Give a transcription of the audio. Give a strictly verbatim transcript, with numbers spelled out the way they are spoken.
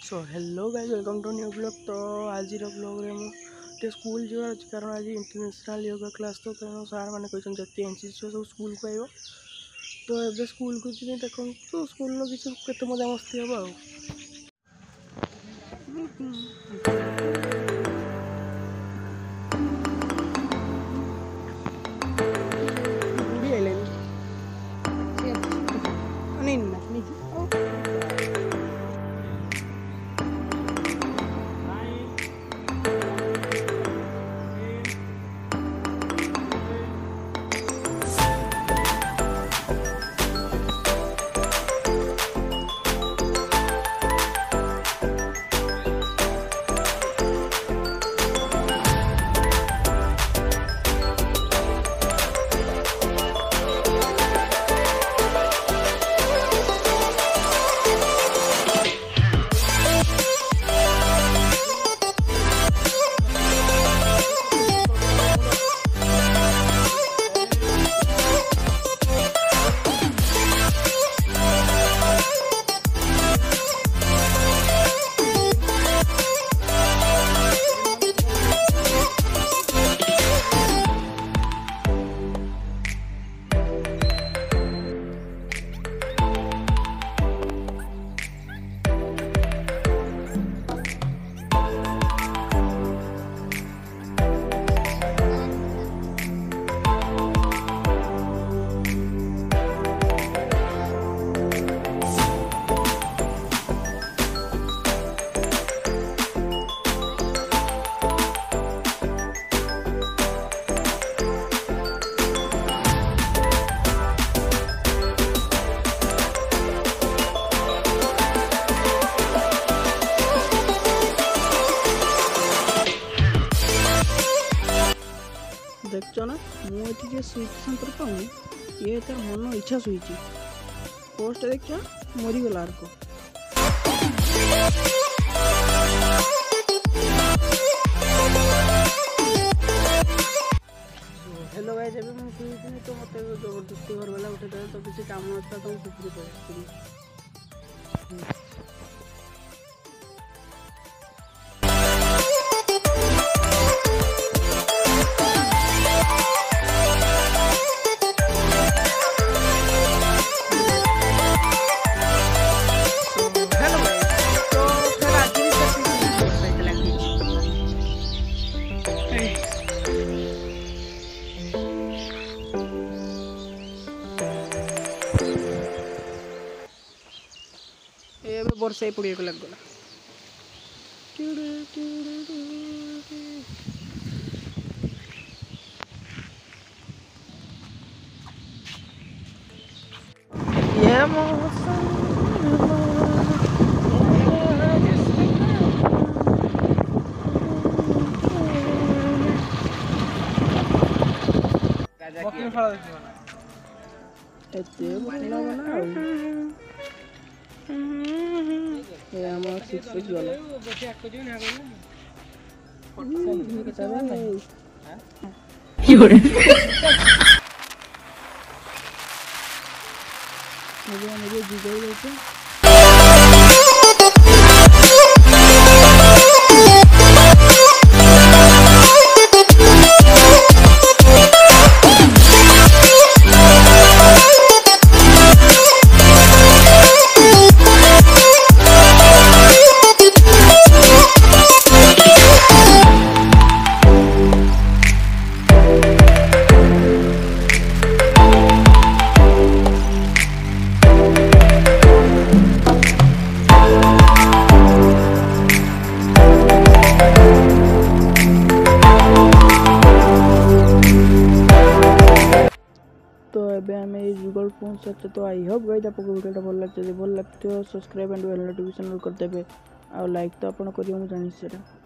So hello guys welcome to new blog. तो आज blog रे मुझे स्कूल जीवार अच्छे कारण आज इंटरनेशनल योगा क्लास तो तेणु सार मैंने कहते जिते एन सी सी सब स्कूल को आइब तो एवं स्कूल को जी देखो तो स्कूल किसी केते मजा मस्ती हम देख ना मुझे स्विच सेंटर पाऊनी ये तार मन इच्छा स्विच पोस्ट देख मरीगला को हेलो गाइस जब मैं शुई तो मत जबरदस्ती घर वाला उठे तो किसी काम था तो सुखी पड़े वर्षा पड़े को लगला ये मौसम बकिन फळ देखिबो ना एते बना बना ये हमारा सिक्स फिट वाला बसे एक जो ना करो बतावा नहीं हां योर मुझे मुझे जीजो लेते जुगल फोन सकते तो आई होप गाइस आपको वीडियो भल लगते भल लगते सब्सक्राइब एंड बेल नोटिफिकेशन कर देबे आ लाइक तो आपण करियो मु जानि सेटा।